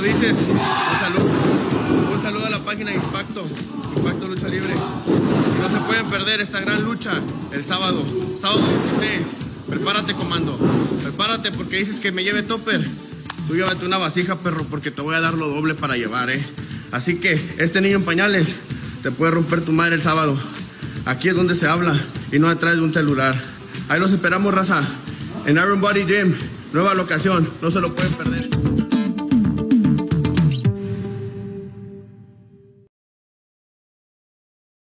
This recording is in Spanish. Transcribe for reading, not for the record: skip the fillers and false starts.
dices, un saludo a la página Impacto Lucha Libre. Y no se pueden perder esta gran lucha el sábado 16. Prepárate, comando, prepárate, porque dices que me lleve topper. Tú llévate una vasija, perro, porque te voy a dar lo doble para llevar, Así que este niño en pañales te puede romper tu madre el sábado. Aquí es donde se habla y no atrás de un celular. Ahí los esperamos, raza, en Iron Body Gym, nueva locación, no se lo pueden perder.